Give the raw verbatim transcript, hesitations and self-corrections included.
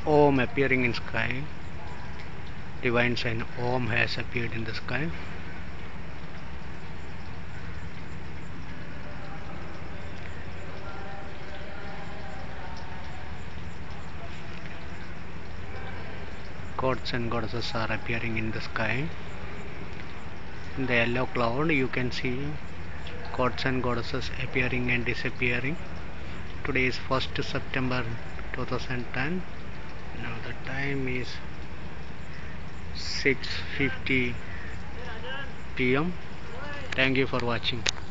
Om appearing in sky. Divine sign Om has appeared in the sky. Gods and goddesses are appearing in the sky. In the yellow cloud you can see gods and goddesses appearing and disappearing. Today is first September two thousand ten. Now the time is six fifty p m Thank you for watching.